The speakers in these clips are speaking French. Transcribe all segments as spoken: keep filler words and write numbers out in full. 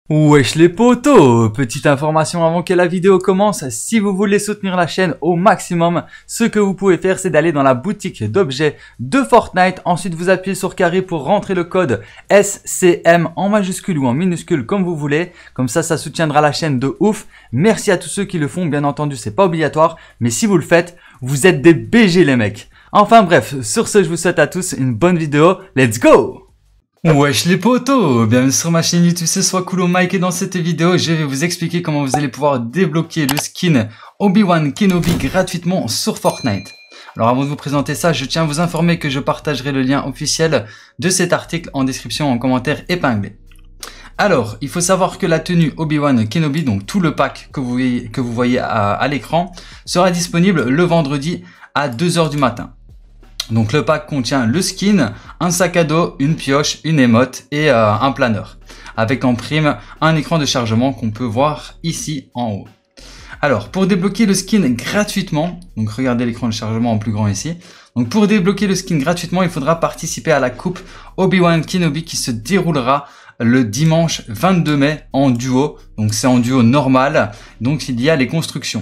Wesh les potos, petite information avant que la vidéo commence, si vous voulez soutenir la chaîne au maximum, ce que vous pouvez faire c'est d'aller dans la boutique d'objets de Fortnite, ensuite vous appuyez sur carré pour rentrer le code S C M en majuscule ou en minuscule comme vous voulez, comme ça ça soutiendra la chaîne de ouf. Merci à tous ceux qui le font, bien entendu c'est pas obligatoire, mais si vous le faites, vous êtes des B G les mecs. Enfin bref, sur ce je vous souhaite à tous une bonne vidéo, let's go! Wesh les potos, bienvenue sur ma chaîne YouTube, c'est Swakulo Mike et dans cette vidéo je vais vous expliquer comment vous allez pouvoir débloquer le skin Obi-Wan Kenobi gratuitement sur Fortnite. Alors avant de vous présenter ça, je tiens à vous informer que je partagerai le lien officiel de cet article en description en commentaire épinglé. Alors, il faut savoir que la tenue Obi-Wan Kenobi, donc tout le pack que vous voyez, que vous voyez à, à l'écran, sera disponible le vendredi à deux heures du matin. Donc le pack contient le skin, un sac à dos, une pioche, une émote et euh, un planeur. Avec en prime un écran de chargement qu'on peut voir ici en haut. Alors pour débloquer le skin gratuitement, donc regardez l'écran de chargement en plus grand ici. Donc pour débloquer le skin gratuitement, il faudra participer à la coupe Obi-Wan Kenobi qui se déroulera le dimanche vingt-deux mai en duo. Donc c'est en duo normal, donc il y a les constructions.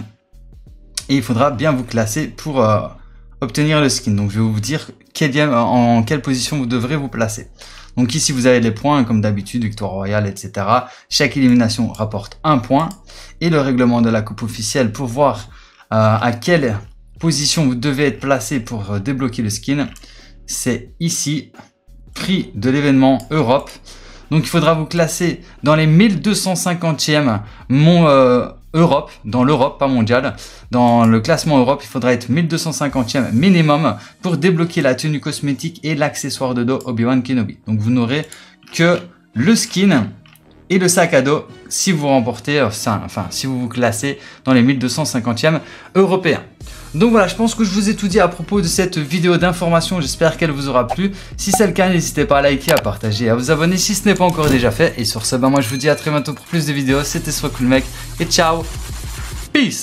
Et il faudra bien vous classer pour... Euh, obtenir le skin. Donc je vais vous dire quelle, en quelle position vous devrez vous placer. Donc ici vous avez les points comme d'habitude, victoire royale, et cetera. Chaque élimination rapporte un point. Et le règlement de la coupe officielle pour voir euh, à quelle position vous devez être placé pour euh, débloquer le skin. C'est ici, prix de l'événement Europe. Donc il faudra vous classer dans les mille deux cent cinquantième mon euh, Europe, dans l'Europe, pas mondial. Dans le classement Europe, il faudra être mille deux cent cinquantième minimum pour débloquer la tenue cosmétique et l'accessoire de dos Obi-Wan Kenobi. Donc vous n'aurez que le skin et le sac à dos si vous remportez, enfin si vous vous classez dans les mille deux cent cinquantième européens. Donc voilà, je pense que je vous ai tout dit à propos de cette vidéo d'information, j'espère qu'elle vous aura plu. Si c'est le cas, n'hésitez pas à liker, à partager, à vous abonner si ce n'est pas encore déjà fait. Et sur ce, bah moi je vous dis à très bientôt pour plus de vidéos, c'était Swakulo Mike et ciao, peace!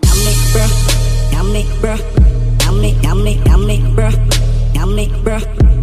Yummy, bruh. Yummy, bruh. Yummy, yummy, yummy, bruh. Yummy, bruh.